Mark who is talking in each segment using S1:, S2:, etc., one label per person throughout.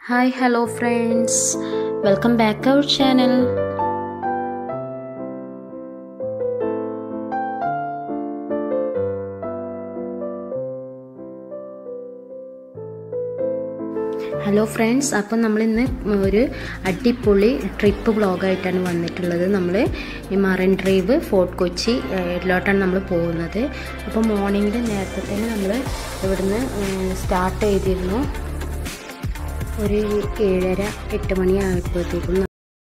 S1: Hi, hello friends, welcome back to our channel. Hello friends, അപ്പോൾ നമ്മളിന്ന് ഒരു അടിപൊളി ട്രിപ്പ് വ്ളോഗായിട്ടാണ് വന്നിട്ടുള്ളത്. നമ്മൾ മറൈൻ ഡ്രൈവ് ഫോർട്ട് കൊച്ചി ഇതിലോട്ടാണ് നമ്മൾ പോകുന്നത്. അപ്പോൾ മോർണിംഗിൽ നേരത്തെ തന്നെ നമ്മൾ ഇവിടുന്ന് സ്റ്റാർട്ട് ചെയ്തിരുന്നു. ഒരു 7:30-8 മണി ആയപ്പോഴത്തേക്കും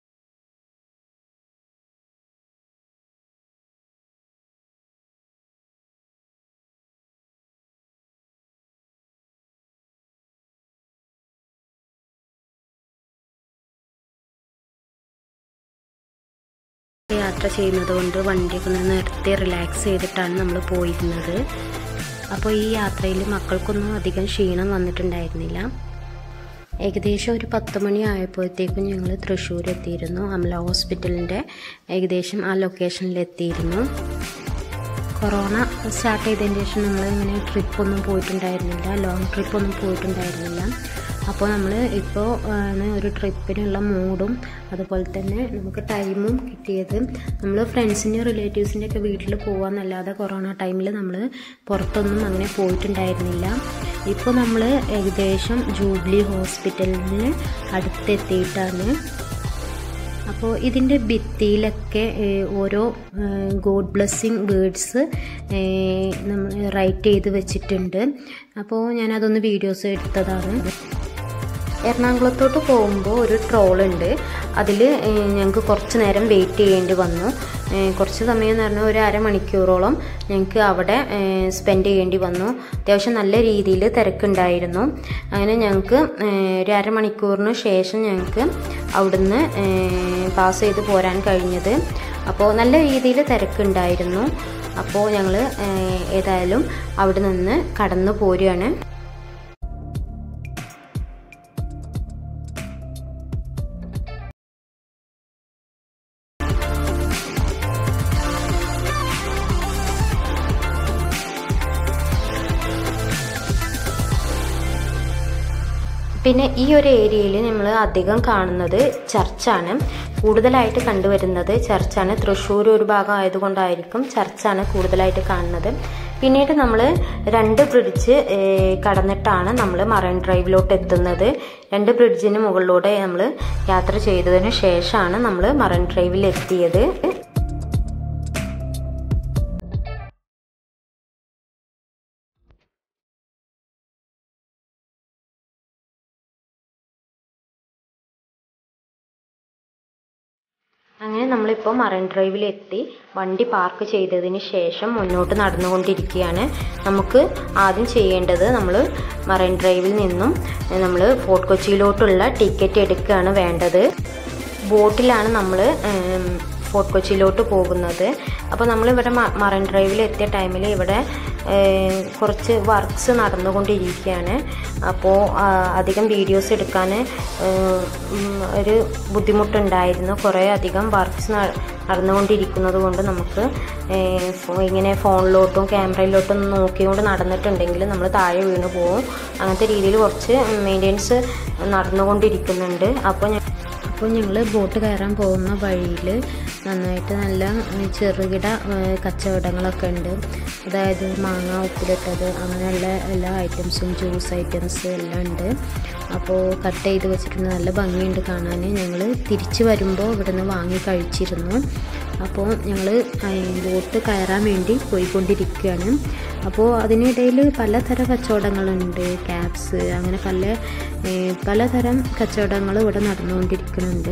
S1: യാത്ര ചെയ്യുന്നത് കൊണ്ട് വണ്ടിയൊക്കെ നിർത്തി റിലാക്സ് ചെയ്തിട്ടാണ് നമ്മൾ പോയിരുന്നത്. അപ്പോൾ ഈ യാത്രയിൽ മക്കൾക്കൊന്നും അധികം ക്ഷീണം വന്നിട്ടുണ്ടായിരുന്നില്ല. ഏകദേശം ഒരു 10 മണി ആയപ്പോഴത്തേക്കും ഞങ്ങൾ തൃശ്ശൂർ എത്തിയിരുന്നു. അമല ഹോസ്പിറ്റലിൻ്റെ ഏകദേശം ആ ലൊക്കേഷനിലെത്തിയിരുന്നു. കൊറോണ സ്റ്റാർട്ട് ചെയ്തതിന് ശേഷം നമ്മൾ ഇങ്ങനെ ട്രിപ്പൊന്നും പോയിട്ടുണ്ടായിരുന്നില്ല, ലോങ് ട്രിപ്പൊന്നും പോയിട്ടുണ്ടായിരുന്നില്ല. അപ്പോൾ നമ്മൾ ഇപ്പോൾ ആണ് ഒരു ട്രിപ്പിനുള്ള മൂഡും അതുപോലെ തന്നെ നമുക്ക് ടൈമും കിട്ടിയത്. നമ്മൾ ഫ്രണ്ട്സിൻ്റെ റിലേറ്റീവ്സിൻ്റെ ഒക്കെ വീട്ടിൽ പോകാമെന്നല്ലാതെ കൊറോണ ടൈമിൽ നമ്മൾ പുറത്തൊന്നും അങ്ങനെ പോയിട്ടുണ്ടായിരുന്നില്ല. ഇപ്പോൾ നമ്മൾ ഏകദേശം ജൂബിലി ഹോസ്പിറ്റലിന് അടുത്തെത്തിയിട്ടാണ്. അപ്പോൾ ഇതിൻ്റെ ഭിത്തിയിലൊക്കെ ഓരോ ഗോഡ് ബ്ലെസ്സിങ് വേർഡ്സ് നമ്മൾ റൈറ്റ് ചെയ്ത് വെച്ചിട്ടുണ്ട്. അപ്പോൾ ഞാനതൊന്ന് വീഡിയോസ് എടുത്തതാണ്. എറണാകുളത്തോട്ട് പോകുമ്പോൾ ഒരു ട്രോളുണ്ട്, അതിൽ ഞങ്ങൾക്ക് കുറച്ച് നേരം വെയിറ്റ് ചെയ്യേണ്ടി വന്നു. കുറച്ച് സമയം എന്ന് പറഞ്ഞാൽ ഒരു അരമണിക്കൂറോളം ഞങ്ങൾക്ക് അവിടെ സ്പെൻഡ് ചെയ്യേണ്ടി വന്നു. അത്യാവശ്യം നല്ല രീതിയിൽ തിരക്കുണ്ടായിരുന്നു. അങ്ങനെ ഞങ്ങൾക്ക് ഒരു അരമണിക്കൂറിന് ശേഷം ഞങ്ങൾക്ക് അവിടുന്ന് പാസ് ചെയ്ത് പോരാൻ കഴിഞ്ഞത്. അപ്പോൾ നല്ല രീതിയിൽ തിരക്കുണ്ടായിരുന്നു. അപ്പോൾ ഞങ്ങൾ ഏതായാലും അവിടെ നിന്ന് കടന്നു പോരുകയാണ്. പിന്നെ ഈ ഒരു ഏരിയയിൽ നമ്മൾ അധികം കാണുന്നത് ചർച്ചാണ്, കൂടുതലായിട്ട് കണ്ടുവരുന്നത് ചർച്ചാണ്. തൃശ്ശൂർ ഒരു ഭാഗം ആയതുകൊണ്ടായിരിക്കും ചർച്ചാണ് കൂടുതലായിട്ട് കാണുന്നത്. പിന്നീട് നമ്മൾ 2 ബ്രിഡ്ജ് കടന്നിട്ടാണ് നമ്മൾ മറൈൻ ഡ്രൈവിലോട്ട് എത്തുന്നത്. 2 ബ്രിഡ്ജിന് മുകളിലൂടെ നമ്മൾ യാത്ര ചെയ്തതിന് ശേഷമാണ് നമ്മൾ മറൈൻ ഡ്രൈവിൽ എത്തിയത്. അങ്ങനെ നമ്മളിപ്പോൾ മറൈൻ ഡ്രൈവിലെത്തി വണ്ടി പാർക്ക് ചെയ്തതിന് ശേഷം മുന്നോട്ട് നടന്നുകൊണ്ടിരിക്കുകയാണ്. നമുക്ക് ആദ്യം ചെയ്യേണ്ടത് നമ്മൾ മറൈൻ ഡ്രൈവിൽ നിന്നും നമ്മൾ ഫോർട്ട് കൊച്ചിയിലോട്ടുള്ള ടിക്കറ്റ് എടുക്കുകയാണ് വേണ്ടത്. ബോട്ടിലാണ് നമ്മൾ ഫോർട്ട് കൊച്ചിയിലോട്ട് പോകുന്നത്. അപ്പോൾ നമ്മളിവിടെ മറൈൻ ഡ്രൈവിൽ എത്തിയ ടൈമിൽ ഇവിടെ കുറച്ച് വർക്ക്സ് നടന്നുകൊണ്ടിരിക്കുകയാണ്. അപ്പോൾ അധികം വീഡിയോസ് എടുക്കാൻ ഒരു ബുദ്ധിമുട്ടുണ്ടായിരുന്നു. കുറേ അധികം വർക്ക്സ് നടന്നുകൊണ്ടിരിക്കുന്നത് കൊണ്ട് നമുക്ക് ഇങ്ങനെ ഫോണിലോട്ടും ക്യാമറയിലോട്ടും നോക്കിക്കൊണ്ട് നടന്നിട്ടുണ്ടെങ്കിൽ നമ്മൾ താഴെ വീണ് പോകും. അങ്ങനത്തെ രീതിയിൽ കുറച്ച് മെയിൻ്റെനൻസ് നടന്നുകൊണ്ടിരിക്കുന്നുണ്ട്. അപ്പോൾ ഞങ്ങൾ ബോട്ട് കയറാൻ പോകുന്ന വഴിയിൽ നന്നായിട്ട് നല്ല ചെറുകിട കച്ചവടങ്ങളൊക്കെ ഉണ്ട്. അതായത് മാങ്ങ ഉപ്പിലിട്ടത് അങ്ങനെയുള്ള എല്ലാ ഐറ്റംസും, ജ്യൂസ് ഐറ്റംസ് എല്ലാം ഉണ്ട്. അപ്പോൾ കട്ട് ചെയ്ത് വെച്ചിട്ടുണ്ട്, നല്ല ഭംഗിയുണ്ട് കാണാൻ. ഞങ്ങൾ തിരിച്ച് വരുമ്പോൾ ഇവിടുന്ന് വാങ്ങി കഴിച്ചിരുന്നു. അപ്പോൾ ഞങ്ങൾ ബോട്ട് കയറാൻ വേണ്ടി പോയിക്കൊണ്ടിരിക്കുകയാണ്. അപ്പോൾ അതിനിടയിൽ പലതരം കച്ചവടങ്ങളുണ്ട്, ക്യാപ്സ്, അങ്ങനെ പലതരം കച്ചവടങ്ങൾ ഇവിടെ നടന്നുകൊണ്ടിരിക്കുന്നുണ്ട്.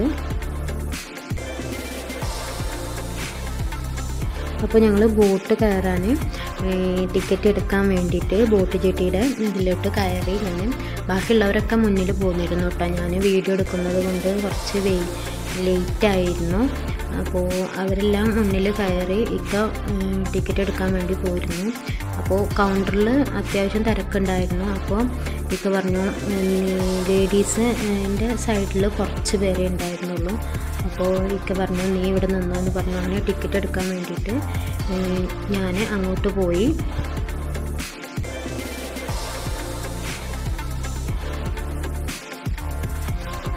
S1: അപ്പോൾ ഞങ്ങൾ ബോട്ട് കയറാൻ ടിക്കറ്റ് എടുക്കാൻ വേണ്ടിയിട്ട് ബോട്ട് ജെട്ടിയുടെ ഇതിലോട്ട് കയറി. ഞാൻ ബാക്കിയുള്ളവരൊക്കെ മുന്നിൽ പോന്നിരുന്നു കേട്ടോ. ഞാൻ വീഡിയോ എടുക്കുന്നത് കൊണ്ട് കുറച്ച് ലേറ്റായിരുന്നു. അപ്പോൾ അവരെല്ലാം മുന്നിൽ കയറി ടിക്കറ്റ് എടുക്കാൻ വേണ്ടി പോയിരുന്നു. അപ്പോൾ കൗണ്ടറിൽ അത്യാവശ്യം തിരക്കുണ്ടായിരുന്നു. അപ്പോൾ പറഞ്ഞു ലേഡീസിൻ്റെ സൈഡിൽ കുറച്ച് പേരേ ഉണ്ടായിരുന്നുള്ളൂ. അപ്പോൾ പറഞ്ഞു നീ ഇവിടെ നിന്നോ എന്ന് പറഞ്ഞു. അങ്ങനെ ടിക്കറ്റ് എടുക്കാൻ വേണ്ടിയിട്ട് ഞാൻ അങ്ങോട്ട് പോയി.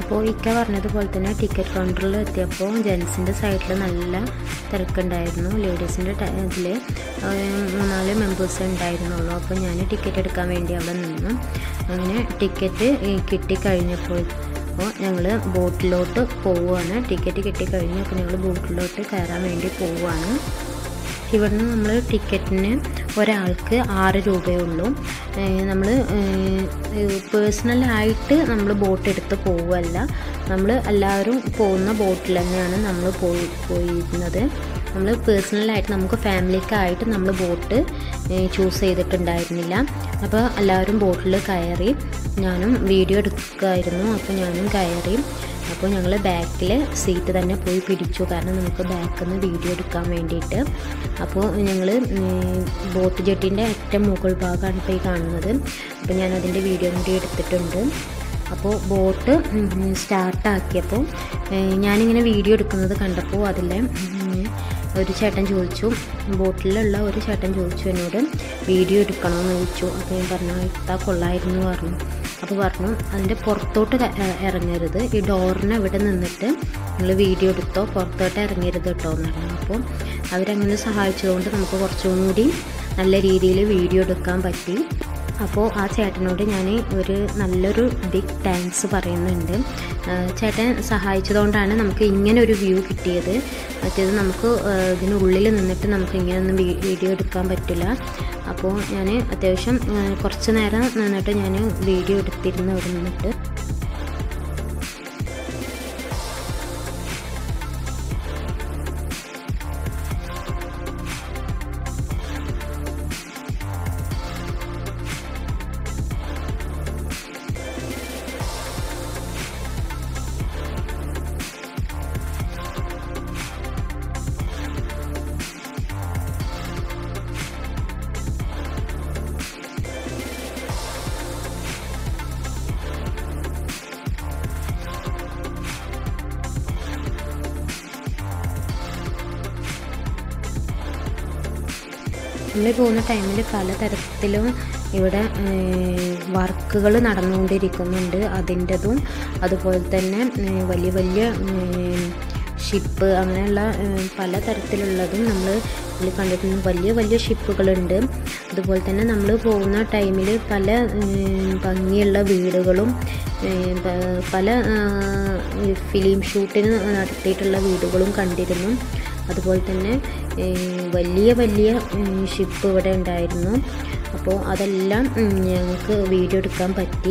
S1: അപ്പോൾ ഇക്ക പറഞ്ഞതുപോലെ തന്നെ ടിക്കറ്റ് കൗണ്ടറിൽ എത്തിയപ്പോൾ ജെൻസിൻ്റെ സൈഡിൽ നല്ല തിരക്കുണ്ടായിരുന്നു. ലേഡീസിൻ്റെ ഇതിൽ 3-4 മെമ്പേഴ്സേ ഉണ്ടായിരുന്നുള്ളൂ. അപ്പോൾ ഞാൻ ടിക്കറ്റ് എടുക്കാൻ വേണ്ടി അവിടെ നിന്നു. അങ്ങനെ ടിക്കറ്റ് കിട്ടിക്കഴിഞ്ഞപ്പോൾ ഞങ്ങൾ ബോട്ടിലോട്ട് പോവുകയാണ്. ടിക്കറ്റ് കിട്ടിക്കഴിഞ്ഞപ്പോൾ ഞങ്ങൾ ബോട്ടിലോട്ട് കയറാൻ വേണ്ടി പോവുകയാണ്. ഇവിടുന്ന് നമ്മൾ ടിക്കറ്റിന് ഒരാൾക്ക് 6 രൂപയേ ഉള്ളൂ. നമ്മൾ പേഴ്സണലായിട്ട് നമ്മൾ ബോട്ട് എടുത്ത് പോവുകയല്ല, നമ്മൾ എല്ലാവരും പോകുന്ന ബോട്ടിൽ തന്നെയാണ് നമ്മൾ പോയിരുന്നത്. നമ്മൾ പേഴ്സണലായിട്ട് നമുക്ക് ഫാമിലിക്കായിട്ട് നമ്മൾ ബോട്ട് ചൂസ് ചെയ്തിട്ടുണ്ടായിരുന്നില്ല. അപ്പോൾ എല്ലാവരും ബോട്ടിൽ കയറി. ഞാനും വീഡിയോ എടുക്കുമായിരുന്നു, അപ്പോൾ ഞാനും കയറി. അപ്പോൾ ഞങ്ങൾ ബാക്കിൽ സീറ്റ് തന്നെ പോയി പിടിച്ചു, കാരണം നമുക്ക് ബാക്കിൽ നിന്ന് വീഡിയോ എടുക്കാൻ വേണ്ടിയിട്ട്. അപ്പോൾ ഞങ്ങൾ ബോട്ട് ജെട്ടിൻ്റെ ഏറ്റവും മുകൾ ഭാഗമാണ് ഇപ്പോൾ ഈ കാണുന്നത്. അപ്പോൾ ഞാൻ അതിൻ്റെ വീഡിയോ കൂടി എടുത്തിട്ടുണ്ട്. അപ്പോൾ ബോട്ട് സ്റ്റാർട്ടാക്കിയപ്പോൾ ഞാനിങ്ങനെ വീഡിയോ എടുക്കുന്നത് കണ്ടപ്പോൾ അതിലെ ഒരു ചേട്ടൻ ചോദിച്ചു, ബോട്ടിലുള്ള ഒരു ചേട്ടൻ ചോദിച്ചു എന്നോട് വീഡിയോ എടുക്കണമെന്ന് ചോദിച്ചു. അപ്പോൾ ഞാൻ പറഞ്ഞു ഇത്താ കൊള്ളായിരുന്നു പറഞ്ഞു. അപ്പോൾ പറഞ്ഞു അതിൻ്റെ പുറത്തോട്ട് ഇറങ്ങരുത്, ഈ ഡോറിന് ഇവിടെ നിന്നിട്ട് നിങ്ങൾ വീഡിയോ എടുത്തോ, പുറത്തോട്ട് ഇറങ്ങരുത് കേട്ടോ എന്ന് പറഞ്ഞു. അപ്പോൾ അവരങ്ങനെ സഹായിച്ചതുകൊണ്ട് നമുക്ക് കുറച്ചും കൂടി നല്ല രീതിയിൽ വീഡിയോ എടുക്കാൻ പറ്റി. അപ്പോൾ ആ ചേട്ടനോട് ഞാൻ നല്ലൊരു ബിഗ് താങ്ക്സ് പറയുന്നുണ്ട്. ചേട്ടൻ സഹായിച്ചതുകൊണ്ടാണ് നമുക്ക് ഇങ്ങനെ ഒരു വ്യൂ കിട്ടിയത്. മറ്റേത് നമുക്ക് ഇതിനുള്ളിൽ നിന്നിട്ട് നമുക്ക് ഇങ്ങനെയൊന്നും വീഡിയോ എടുക്കാൻ പറ്റില്ല. അപ്പോൾ ഞാൻ അത്യാവശ്യം കുറച്ച് നേരം നിന്നിട്ട് ഞാൻ വീഡിയോ എടുത്തിരുന്നു അവിടെ നിന്നിട്ട്. നമ്മൾ പോകുന്ന ടൈമിൽ പലതരത്തിലും ഇവിടെ വർക്കുകൾ നടന്നുകൊണ്ടിരിക്കുന്നുണ്ട്. അതിൻ്റെതും അതുപോലെ തന്നെ വലിയ വലിയ ഷിപ്പ് അങ്ങനെയുള്ള പലതരത്തിലുള്ളതും നമ്മൾ ഇതിൽ കണ്ടിട്ടുണ്ട്. വലിയ വലിയ ഷിപ്പുകളുണ്ട്. അതുപോലെ തന്നെ നമ്മൾ പോകുന്ന ടൈമിൽ പല ഭംഗിയുള്ള വീടുകളും പല ഫിലിം ഷൂട്ടിന് നടത്തിയിട്ടുള്ള വീടുകളും കണ്ടിരുന്നു. അതുപോലെ തന്നെ വലിയ വലിയ ഷിപ്പ് ഇവിടെ ഉണ്ടായിരുന്നു. അപ്പോൾ അതെല്ലാം ഞങ്ങൾക്ക് വീഡിയോ എടുക്കാൻ പറ്റി.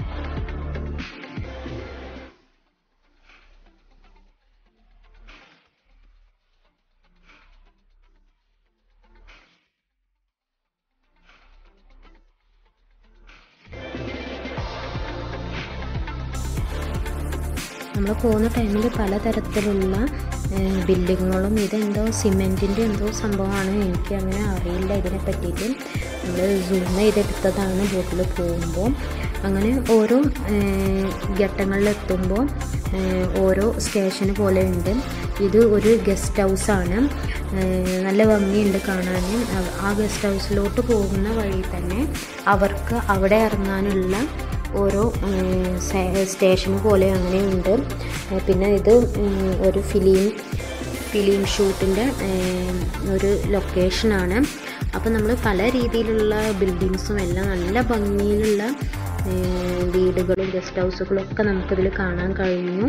S1: നമ്മൾ പോകുന്ന ടൈമിൽ പലതരത്തിലുള്ള ബിൽഡിങ്ങുകളും, ഇതെന്തോ സിമെൻറ്റിൻ്റെ എന്തോ സംഭവമാണ്, എനിക്ക് അങ്ങനെ അറിയില്ല ഇതിനെ പറ്റിയിട്ട്. നമ്മൾ സൂം ചെയ്തെടുത്തതാണ് ബോട്ടിൽ പോകുമ്പോൾ. അങ്ങനെ ഓരോ ഘട്ടങ്ങളിലെത്തുമ്പോൾ ഓരോ സ്റ്റേഷന് പോലെ ഉണ്ട്. ഇത് ഒരു ഗസ്റ്റ് ഹൗസാണ്, നല്ല ഭംഗിയുണ്ട് കാണാൻ. ആ ഗസ്റ്റ് ഹൗസിലോട്ട് പോകുന്ന വഴി തന്നെ അവർക്ക് അവിടെ ഇറങ്ങാനുള്ള ഓരോ സ്റ്റേഷൻ പോലെ അങ്ങനെയുണ്ട്. പിന്നെ ഇത് ഒരു ഫിലിം ഷൂട്ടിൻ്റെ ഒരു ലൊക്കേഷനാണ്. അപ്പോൾ നമ്മൾ പല രീതിയിലുള്ള ബിൽഡിങ്സും എല്ലാം നല്ല ഭംഗിയിലുള്ള വീടുകളും ഗസ്റ്റ് ഹൗസുകളും ഒക്കെ നമുക്കിതിൽ കാണാൻ കഴിഞ്ഞു.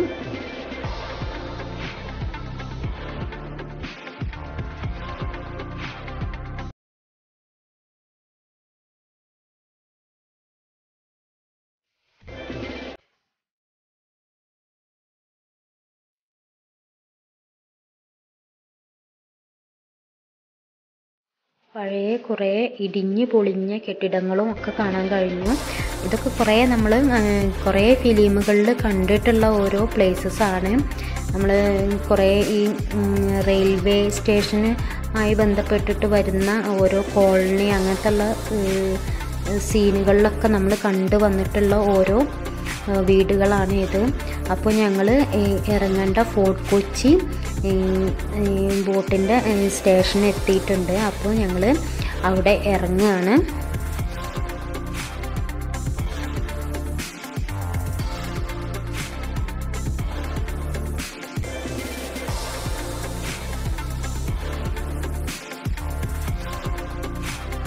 S1: പഴയ കുറേ ഇടിഞ്ഞു പൊളിഞ്ഞ കെട്ടിടങ്ങളും ഒക്കെ കാണാൻ കഴിഞ്ഞു. ഇതൊക്കെ കുറേ ഫിലിമുകളിൽ കണ്ടിട്ടുള്ള ഓരോ പ്ലേസസാണ്. നമ്മൾ കുറേ ഈ റെയിൽവേ സ്റ്റേഷന് ആയി ബന്ധപ്പെട്ടിട്ട് വരുന്ന ഓരോ കോളനി അങ്ങനത്തെ ഉള്ള സീനുകളിലൊക്കെ നമ്മൾ കണ്ടു വന്നിട്ടുള്ള ഓരോ വീടുകളാണ് ഇത്. അപ്പോൾ ഞങ്ങൾ ഇറങ്ങേണ്ട ഫോർട്ട് കൊച്ചി ബോട്ടിൻ്റെ സ്റ്റേഷനിൽ എത്തിയിട്ടുണ്ട്. അപ്പോൾ ഞങ്ങൾ അവിടെ ഇറങ്ങുകയാണ്.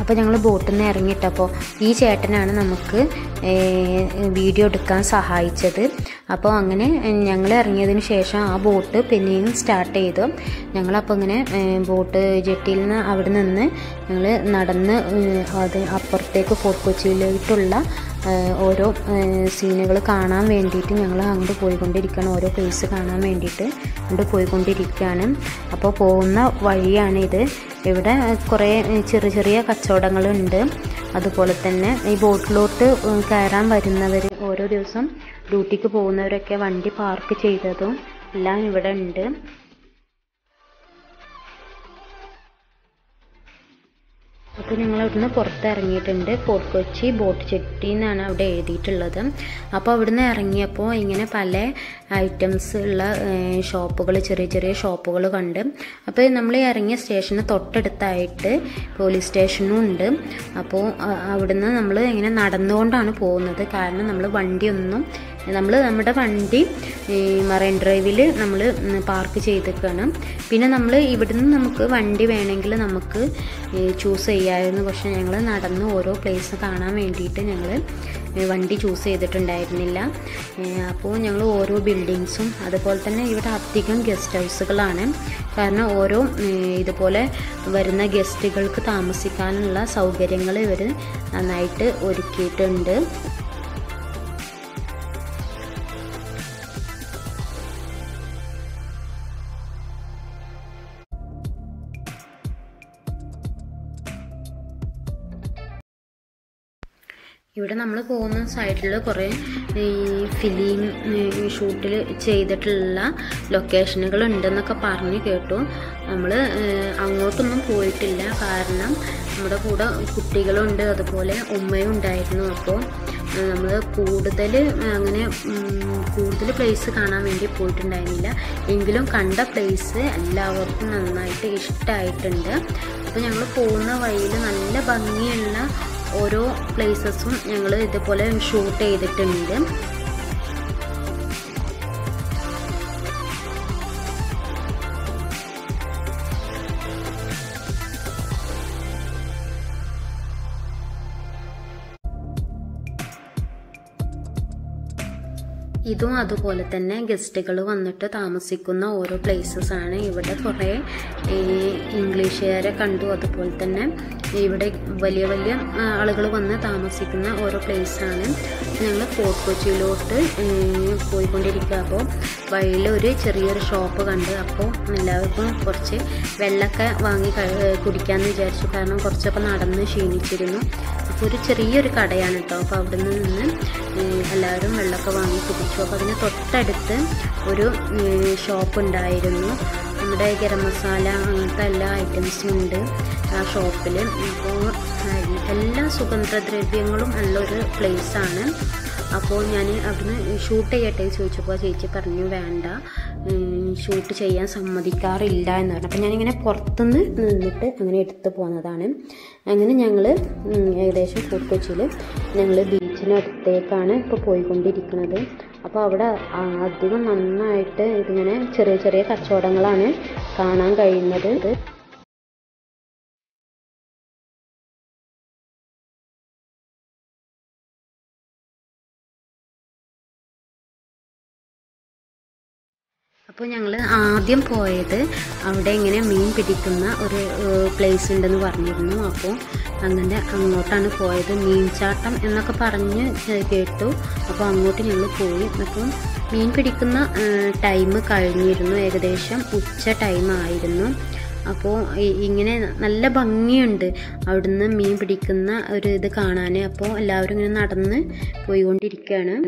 S1: അപ്പോൾ ഞങ്ങൾ ബോട്ടിൽ നിന്ന് ഇറങ്ങിയിട്ടപ്പോൾ ഈ ചേട്ടനാണ് നമുക്ക് വീഡിയോ എടുക്കാൻ സഹായിച്ചത്. അപ്പോൾ അങ്ങനെ ഞങ്ങൾ ഇറങ്ങിയതിന് ശേഷം ആ ബോട്ട് പിന്നെയും സ്റ്റാർട്ട് ചെയ്തു. ഞങ്ങളപ്പോൾ ഇങ്ങനെ ബോട്ട് ജെട്ടിയിൽ നിന്ന് അവിടെ നിന്ന് ഞങ്ങൾ നടന്ന് അത് അപ്പുറത്തേക്ക് ഫോർട്ട് കൊച്ചിയിലേക്കുള്ള ഓരോ സീനുകൾ കാണാൻ വേണ്ടിയിട്ട് ഞങ്ങൾ അങ്ങോട്ട് പോയിക്കൊണ്ടിരിക്കുകയാണ്. ഓരോ പ്ലേസ് കാണാൻ വേണ്ടിയിട്ട് അങ്ങോട്ട് പോയിക്കൊണ്ടിരിക്കുകയാണ്. അപ്പോൾ പോകുന്ന വഴിയാണിത്. ഇവിടെ കുറേ ചെറിയ ചെറിയ കച്ചവടങ്ങളുണ്ട്. അതുപോലെ തന്നെ ഈ ബോട്ടിലോട്ട് കയറാൻ വരുന്നവർ, ഓരോ ദിവസം ഡ്യൂട്ടിക്ക് പോകുന്നവരൊക്കെ വണ്ടി പാർക്ക് ചെയ്തതും എല്ലാം ഇവിടെ ഉണ്ട്. അപ്പോൾ ഞങ്ങൾ അവിടുന്ന് പുറത്തിറങ്ങിയിട്ടുണ്ട്. ഫോർട്ട് കൊച്ചി ബോട്ട് ജെട്ടി എന്നാണ് അവിടെ എഴുതിയിട്ടുള്ളത്. അപ്പോൾ അവിടുന്ന് ഇറങ്ങിയപ്പോൾ ഇങ്ങനെ പല ഐറ്റംസ് ഉള്ള ഷോപ്പുകൾ, ചെറിയ ചെറിയ ഷോപ്പുകൾ കണ്ട്. അപ്പോൾ നമ്മൾ ഇറങ്ങിയ സ്റ്റേഷന് തൊട്ടടുത്തായിട്ട് പോലീസ് സ്റ്റേഷനും ഉണ്ട്. അപ്പോൾ അവിടുന്ന് നമ്മൾ ഇങ്ങനെ നടന്നുകൊണ്ടാണ് പോകുന്നത്. കാരണം നമ്മുടെ വണ്ടി മറൈൻ ഡ്രൈവിൽ നമ്മൾ പാർക്ക് ചെയ്തേക്കാണ്. പിന്നെ നമ്മൾ ഇവിടുന്ന് നമുക്ക് വണ്ടി വേണമെങ്കിൽ നമുക്ക് ചൂസ് ചെയ്യാമായിരുന്നു. പക്ഷേ ഞങ്ങൾ നടന്ന് ഓരോ പ്ലേസ് കാണാൻ വേണ്ടിയിട്ട് ഞങ്ങൾ വണ്ടി ചൂസ് ചെയ്തിട്ടുണ്ടായിരുന്നില്ല. അപ്പോൾ ഞങ്ങൾ ഓരോ ബിൽഡിങ്സും, അതുപോലെ തന്നെ ഇവിടെ അധികം ഗസ്റ്റ് ഹൗസുകളാണ്. കാരണം ഓരോ ഇതുപോലെ വരുന്ന ഗസ്റ്റുകൾക്ക് താമസിക്കാനുള്ള സൗകര്യങ്ങൾ ഇവർ നന്നായിട്ട് ഒരുക്കിയിട്ടുണ്ട്. ഇവിടെ നമ്മൾ പോകുന്ന സൈഡിൽ കുറേ ഈ ഫിലിം ഷൂട്ടിൽ ചെയ്തിട്ടുള്ള ലൊക്കേഷനുകൾ ഉണ്ടെന്നൊക്കെ പറഞ്ഞ് കേട്ടു. നമ്മൾ അങ്ങോട്ടൊന്നും പോയിട്ടില്ല. കാരണം നമ്മുടെ കൂടെ കുട്ടികളുണ്ട്, അതുപോലെ ഉമ്മയും ഉണ്ടായിരുന്നു. അപ്പോൾ നമ്മൾ കൂടുതൽ പ്ലേസ് കാണാൻ വേണ്ടി പോയിട്ടുണ്ടായിരുന്നില്ല. എങ്കിലും കണ്ട പ്ലേസ് എല്ലാവർക്കും നന്നായിട്ട് ഇഷ്ടമായിട്ടുണ്ട്. അപ്പോൾ ഞങ്ങൾ പോകുന്ന വഴിയിൽ നല്ല ഭംഗിയുള്ള ഓരോ പ്ലേസസും ഞങ്ങൾ ഇതുപോലെ ഷൂട്ട് ചെയ്തിട്ടുണ്ട്. ഇതും അതുപോലെ തന്നെ ഗസ്റ്റുകൾ വന്നിട്ട് താമസിക്കുന്ന ഓരോ പ്ലേസസ് ആണ്. ഇവിടെ കുറേ ഇംഗ്ലീഷുകാരെ കണ്ടു. അതുപോലെ തന്നെ ഇവിടെ വലിയ വലിയ ആളുകൾ വന്ന് താമസിക്കുന്ന ഓരോ പ്ലേസാണ്. ഞങ്ങൾ ഫോർട്ട് കൊച്ചിയിലോട്ട് പോയിക്കൊണ്ടിരിക്കുക. അപ്പോൾ വഴിയിൽ ഒരു ചെറിയൊരു ഷോപ്പ് കണ്ട്. അപ്പോൾ എല്ലാവർക്കും കുറച്ച് വെള്ളമൊക്കെ വാങ്ങി കുടിക്കാമെന്ന് വിചാരിച്ചു. കാരണം കുറച്ചൊക്കെ നടന്ന് ക്ഷീണിച്ചിരുന്നു. അപ്പോൾ ഒരു ചെറിയൊരു കടയാണ് കേട്ടോ. അപ്പോൾ അവിടെ നിന്ന് എല്ലാവരും വെള്ളമൊക്കെ വാങ്ങി കുടിച്ചു. അപ്പോൾ അതിന് തൊട്ടടുത്ത് ഒരു ഷോപ്പ് ഉണ്ടായിരുന്നു. നമ്മുടെ ഗരം മസാല അങ്ങനത്തെ എല്ലാ ഐറ്റംസും ഉണ്ട് ആ ഷോപ്പിൽ. അപ്പോൾ എല്ലാ സുഗന്ധദ്രവ്യങ്ങളും ഉള്ളൊരു പ്ലേസാണ്. അപ്പോൾ ഞാൻ അവിടുന്ന് ഷൂട്ട് ചെയ്യട്ടെ ചോദിച്ചപ്പോൾ ചേച്ചി പറഞ്ഞു വേണ്ട, ഷൂട്ട് ചെയ്യാൻ സമ്മതിക്കാറില്ല എന്ന് പറഞ്ഞു. അപ്പോൾ ഞാനിങ്ങനെ പുറത്തുനിന്ന് നിന്നിട്ട് അങ്ങനെ എടുത്ത് പോകുന്നതാണ്. അങ്ങനെ ഞങ്ങൾ ഏകദേശം ഫോർട്ട് കൊച്ചിയിൽ ഞങ്ങൾ ബീച്ചിനടുത്തേക്കാണ് ഇപ്പോൾ പോയിക്കൊണ്ടിരിക്കുന്നത്. അപ്പോൾ അവിടെ അധികം നന്നായിട്ട് ഇതിങ്ങനെ ചെറിയ ചെറിയ കച്ചവടങ്ങളാണ് കാണാൻ കഴിയുന്നത്. അപ്പോൾ ഞങ്ങൾ ആദ്യം പോയത് അവിടെ ഇങ്ങനെ മീൻ പിടിക്കുന്ന ഒരു പ്ലേസ് ഉണ്ടെന്ന് പറഞ്ഞിരുന്നു. അപ്പോൾ അങ്ങനെ അങ്ങോട്ടാണ് പോയത്. മീൻചാട്ടം എന്നൊക്കെ പറഞ്ഞ് കേട്ടു. അപ്പോൾ അങ്ങോട്ട് ഞങ്ങൾ പോയി. അപ്പോൾ മീൻ പിടിക്കുന്ന ടൈം കഴിഞ്ഞിരുന്നു. ഏകദേശം ഉച്ച ടൈം ആയിരുന്നു. അപ്പോൾ ഇങ്ങനെ നല്ല ഭംഗിയുണ്ട് അവിടുന്ന് മീൻ പിടിക്കുന്ന ഒരു ഇത് കാണാൻ. അപ്പോൾ എല്ലാവരും ഇങ്ങനെ നടന്ന് പോയിക്കൊണ്ടിരിക്കുകയാണ്.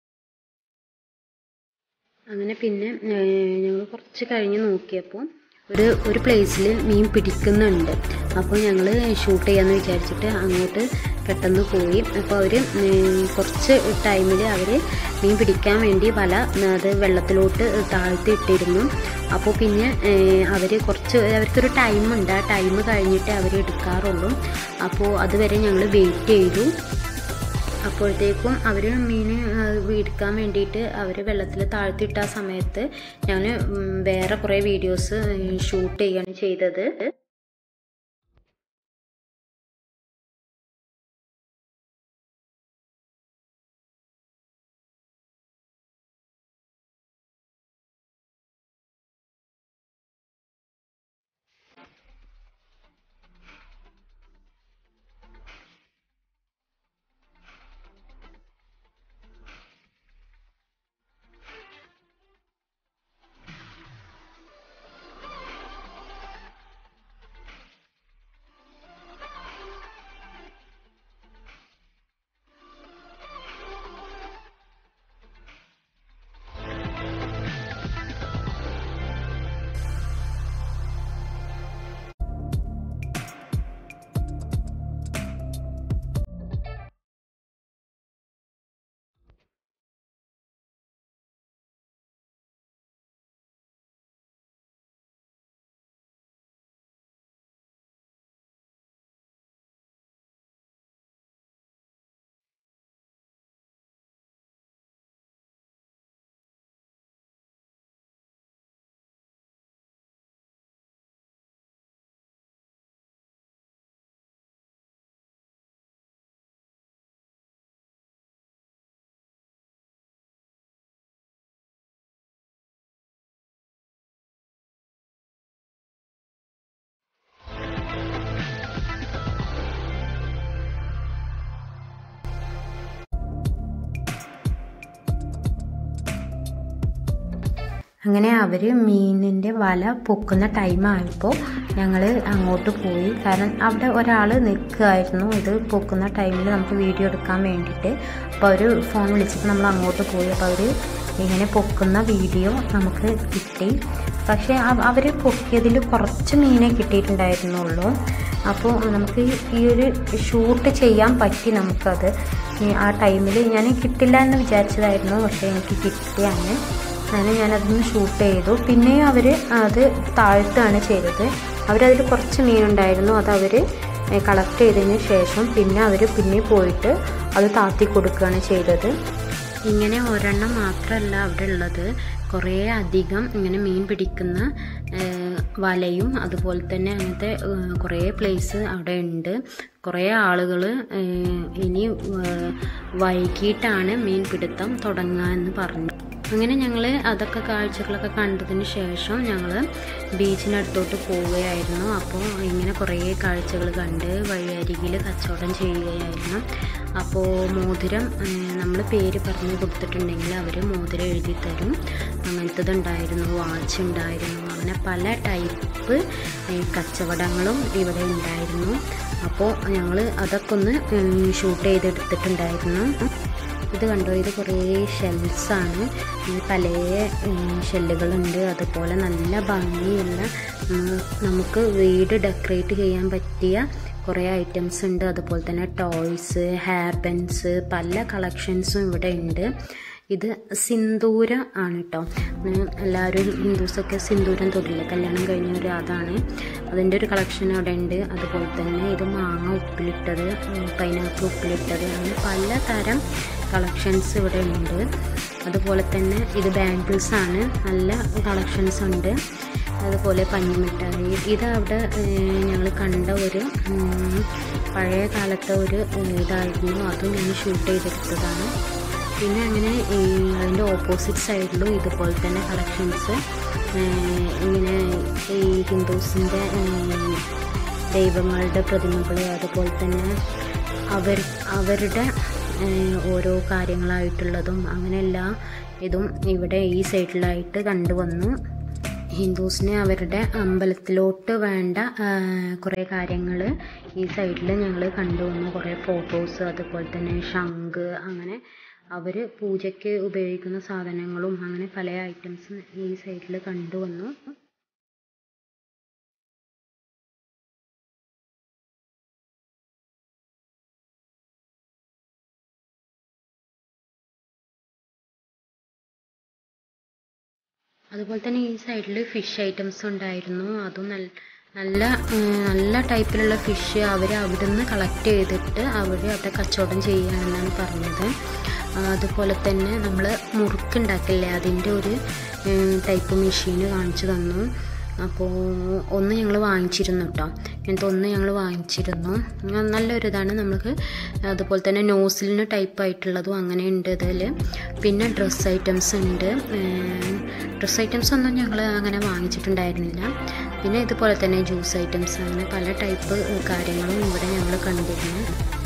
S1: അങ്ങനെ പിന്നെ ഞങ്ങൾ കുറച്ച് കഴിഞ്ഞ് നോക്കിയപ്പോൾ ഒരു പ്ലേസിൽ മീൻ പിടിക്കുന്നുണ്ട്. അപ്പോൾ ഞങ്ങൾ ഷൂട്ട് ചെയ്യാമെന്ന് വിചാരിച്ചിട്ട് അങ്ങോട്ട് പെട്ടെന്ന് പോയി. അപ്പോൾ അവർ കുറച്ച് ടൈമിൽ അവർ മീൻ പിടിക്കാൻ വേണ്ടി വല അത് വെള്ളത്തിലോട്ട് താഴ്ത്തി ഇട്ടിരുന്നു. അപ്പോൾ പിന്നെ അവർക്കൊരു ടൈമുണ്ട്, ആ ടൈം കഴിഞ്ഞിട്ട് അവർ എടുക്കാറുള്ളൂ. അപ്പോൾ അതുവരെ ഞങ്ങൾ വെയിറ്റ് ചെയ്തു. അപ്പോഴത്തേക്കും അവർ മീൻ എടുക്കാൻ വേണ്ടിയിട്ട് അവർ വെള്ളത്തിൽ താഴ്ത്തിയിട്ട ആ സമയത്ത് ഞാൻ വേറെ കുറേ വീഡിയോസ് ഷൂട്ട് ചെയ്യുകയാണ് ചെയ്തത്. അങ്ങനെ അവർ മീനിൻ്റെ വല പൊക്കുന്ന ടൈമായപ്പോൾ ഞങ്ങൾ അങ്ങോട്ട് പോയി. കാരണം അവിടെ ഒരാൾ നിൽക്കുമായിരുന്നു ഇത് പൊക്കുന്ന ടൈമിൽ നമുക്ക് വീഡിയോ എടുക്കാൻ വേണ്ടിയിട്ട്. അപ്പോൾ അവർ ഫോൺ വിളിച്ചപ്പോൾ നമ്മൾ അങ്ങോട്ട് പോയി. അപ്പോൾ അവർ ഇങ്ങനെ പൊക്കുന്ന വീഡിയോ നമുക്ക് കിട്ടി. പക്ഷേ അവർ പൊക്കിയതിൽ കുറച്ച് മീനെ കിട്ടിയിട്ടുണ്ടായിരുന്നുള്ളൂ. അപ്പോൾ നമുക്ക് ഈ ഒരു ഷൂട്ട് ചെയ്യാൻ പറ്റി. നമുക്കത് ആ ടൈമിൽ ഞാൻ കിട്ടില്ല എന്ന് വിചാരിച്ചതായിരുന്നു, പക്ഷേ എനിക്ക് കിട്ടിയാണ്. ഞാനതൊന്ന് ഷൂട്ട് ചെയ്തു. പിന്നെയും അവർ അത് താഴ്ത്തുകയാണ് ചെയ്തത്. അവരതിൽ കുറച്ച് മീനുണ്ടായിരുന്നു, അത് അവർ കളക്ട് ചെയ്തതിന് ശേഷം പിന്നെ പോയിട്ട് അത് താത്തി കൊടുക്കുകയാണ് ചെയ്തത്. ഇങ്ങനെ ഒരെണ്ണം മാത്രമല്ല അവിടെ ഉള്ളത്, കുറേ അധികം ഇങ്ങനെ മീൻ പിടിക്കുന്ന വലയും അതുപോലെ തന്നെ അങ്ങനത്തെ കുറേ പ്ലേസ് അവിടെ ഉണ്ട്. കുറേ ആളുകൾ ഇനി വൈകിട്ടാണ് മീൻ പിടുത്തം തുടങ്ങുക എന്ന് പറഞ്ഞു. അങ്ങനെ ഞങ്ങൾ അതൊക്കെ കാഴ്ചകളൊക്കെ കണ്ടതിന് ശേഷം ഞങ്ങൾ ബീച്ചിനടുത്തോട്ട് പോവുകയായിരുന്നു. അപ്പോൾ ഇങ്ങനെ കുറേ കാഴ്ചകൾ കണ്ട് വഴിയരികിൽ കച്ചവടം ചെയ്യുകയായിരുന്നു. അപ്പോൾ മോതിരം നമ്മൾ പേര് പറഞ്ഞു കൊടുത്തിട്ടുണ്ടെങ്കിൽ അവർ മോതിരം എഴുതി തരും. അങ്ങനത്തതുണ്ടായിരുന്നു, വാച്ച് ഉണ്ടായിരുന്നു, അങ്ങനെ പല ടൈപ്പ് കച്ചവടങ്ങളും ഇവിടെ ഉണ്ടായിരുന്നു. അപ്പോൾ ഞങ്ങൾ അതൊക്കെ ഒന്ന് ഷൂട്ട് ചെയ്തെടുത്തിട്ടുണ്ടായിരുന്നു. ഇത് കണ്ടോ, ഇത് കുറേ ഷെൽസാണ്, പല ഷെല്ലുകളുണ്ട്. അതുപോലെ നല്ല ഭംഗിയുള്ള നമുക്ക് വീട് ഡെക്കറേറ്റ് ചെയ്യാൻ പറ്റിയ കുറേ ഐറ്റംസ് ഉണ്ട്. അതുപോലെ തന്നെ ടോയ്സ്, ഹെയർ ബാൻഡ്സ്, പല കളക്ഷൻസും ഇവിടെ ഉണ്ട്. ഇത് സിന്ദൂരം ആണ് കേട്ടോ. എല്ലാവരും ഹിന്ദുസൊക്കെ സിന്ദൂരം തൊടില്ല, കല്യാണം കഴിഞ്ഞവർ അതാണ്. അതിൻ്റെ ഒരു കളക്ഷൻ അവിടെ ഉണ്ട്. അതുപോലെ തന്നെ ഇത് മാങ്ങ ഉപ്പിലിട്ടത്, പൈനാപ്പിൾ ഉപ്പിലിട്ടത്, അങ്ങനെ പലതരം കളക്ഷൻസ് ഇവിടെ ഉണ്ട്. അതുപോലെ തന്നെ ഇത് ബാംഗിൾസ് ആണ്, നല്ല കളക്ഷൻസ് ഉണ്ട്. അതുപോലെ പഞ്ഞിമിഠായി, ഇതവിടെ ഞങ്ങൾ കണ്ട ഒരു പഴയ കാലത്തെ ഒരു ഇതായിരുന്നു, അതും ഞാൻ ഷൂട്ട് ചെയ്തെടുത്തതാണ്. പിന്നെ അങ്ങനെ അതിൻ്റെ ഓപ്പോസിറ്റ് സൈഡിലും ഇതുപോലെ തന്നെ കളക്ഷൻസ്, ഇങ്ങനെ ഈ ഹിന്ദുസിൻ്റെ ദൈവങ്ങളുടെ പ്രതിമകൾ, അതുപോലെ തന്നെ അവരുടെ ഓരോ കാര്യങ്ങളായിട്ടുള്ളതും അങ്ങനെ എല്ലാ ഇതും ഇവിടെ ഈ സൈഡിലായിട്ട് കണ്ടുവന്നു. ഹിന്ദുസിന് അവരുടെ അമ്പലത്തിലോട്ട് വേണ്ട കുറേ കാര്യങ്ങൾ ഈ സൈഡിൽ ഞങ്ങൾ കണ്ടുവന്നു. കുറേ ഫോട്ടോസ്, അതുപോലെ തന്നെ ശംഖ്, അങ്ങനെ അവർ പൂജയ്ക്ക് ഉപയോഗിക്കുന്ന സാധനങ്ങളും അങ്ങനെ പല ഐറ്റംസും ഈ സൈഡിൽ കണ്ടുവന്നു. അതുപോലെ തന്നെ ഈ സൈഡിൽ ഫിഷ് ഐറ്റംസ് ഉണ്ടായിരുന്നു. അതും നല്ല ടൈപ്പിലുള്ള ഫിഷ് അവർ അവിടെ നിന്ന് കളക്ട് ചെയ്തിട്ട് അവിടെ കച്ചവടം ചെയ്യുകയാണെന്നാണ് പറഞ്ഞത്. അതുപോലെ തന്നെ നമ്മൾ മുറുക്കുണ്ടാക്കില്ലേ, അതിൻ്റെ ഒരു ടൈപ്പ് മെഷീന് കാണിച്ചു തന്നു. അപ്പോൾ ഒന്ന് ഞങ്ങൾ വാങ്ങിച്ചിരുന്നു കേട്ടോ. ഇങ്ങനത്തെ ഒന്ന് ഞങ്ങൾ വാങ്ങിച്ചിരുന്നു. നല്ലൊരിതാണ് നമുക്ക്. അതുപോലെ തന്നെ നോസിലിന് ടൈപ്പായിട്ടുള്ളതും അങ്ങനെ ഉണ്ട് ഇതിൽ. പിന്നെ ഡ്രസ്സ് ഐറ്റംസ് ഉണ്ട്. ഡ്രസ്സ് ഐറ്റംസ് ഒന്നും ഞങ്ങൾ അങ്ങനെ വാങ്ങിച്ചിട്ടുണ്ടായിരുന്നില്ല. പിന്നെ ഇതുപോലെ തന്നെ ജ്യൂസ് ഐറ്റംസ്, അങ്ങനെ പല ടൈപ്പ് കാര്യങ്ങളും ഇവിടെ ഞങ്ങൾ കണ്ടിരുന്നു.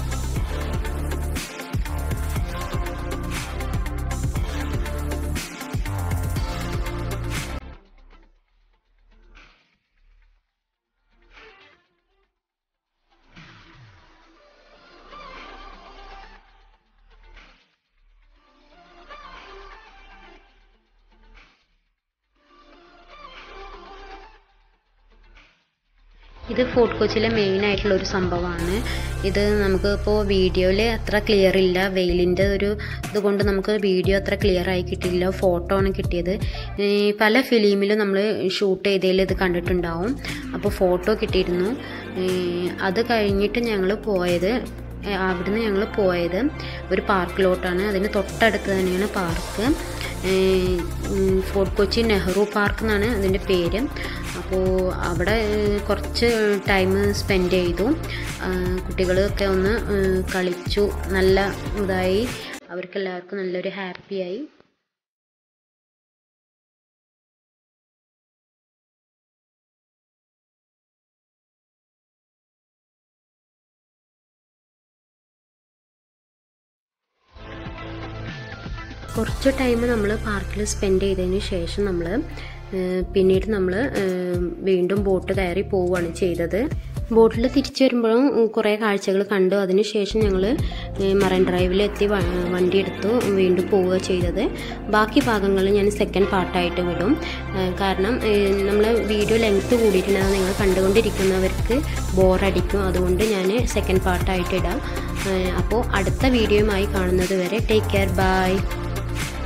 S1: ഇത് ഫോർട്ട് കൊച്ചിയിലെ മെയിനായിട്ടുള്ള ഒരു സംഭവമാണ്. ഇത് നമുക്കിപ്പോൾ വീഡിയോയിൽ അത്ര ക്ലിയർ ഇല്ല, വെയിലിൻ്റെ ഒരു ഇതുകൊണ്ട് നമുക്ക് വീഡിയോ അത്ര ക്ലിയർ ആയി കിട്ടിയില്ല. ഫോട്ടോ ആണ് കിട്ടിയത്. പല ഫിലിമിലും നമ്മൾ ഷൂട്ട് ചെയ്തതിൽ ഇത് കണ്ടിട്ടുണ്ടാവും. അപ്പോൾ ഫോട്ടോ കിട്ടിയിരുന്നു. അത് കഴിഞ്ഞിട്ട് അവിടുന്ന് ഞങ്ങൾ പോയത് ഒരു പാർക്കിലോട്ടാണ്. അതിന് തൊട്ടടുത്ത് തന്നെയാണ് park. Fort Kochi Nehru park എന്നാണ് അതിൻ്റെ പേര്. അപ്പോൾ അവിടെ കുറച്ച് ടൈം സ്പെൻഡ് ചെയ്തു. കുട്ടികളൊക്കെ ഒന്ന് കളിച്ചു, നല്ല ഇതായി, അവർക്കെല്ലാവർക്കും നല്ലൊരു ഹാപ്പിയായി. കുറച്ച് ടൈം നമ്മൾ പാർക്കിൽ സ്പെൻഡ് ചെയ്തതിന് ശേഷം പിന്നീട് നമ്മൾ വീണ്ടും ബോട്ട് കയറി പോവുകയാണ് ചെയ്തത്. ബോട്ടിൽ തിരിച്ചു വരുമ്പോഴും കുറേ കാഴ്ചകൾ കണ്ടു. അതിനുശേഷം ഞങ്ങൾ മറൈൻ ഡ്രൈവിലെത്തി വണ്ടി എടുത്തു വീണ്ടും പോവുക ചെയ്തത്. ബാക്കി ഭാഗങ്ങൾ ഞാൻ സെക്കൻഡ് പാർട്ടായിട്ട് വിടും. കാരണം നമ്മൾ വീഡിയോ ലെങ്ത്ത് കൂടിയിട്ടുണ്ടെങ്കിൽ നിങ്ങൾ കണ്ടുകൊണ്ടിരിക്കുന്നവർക്ക് ബോറടിക്കും. അതുകൊണ്ട് ഞാൻ സെക്കൻഡ് പാർട്ടായിട്ട് ഇടാം. അപ്പോൾ അടുത്ത വീഡിയോയുമായി കാണുന്നത് വരെ ടേക്ക് കെയർ, ബൈ.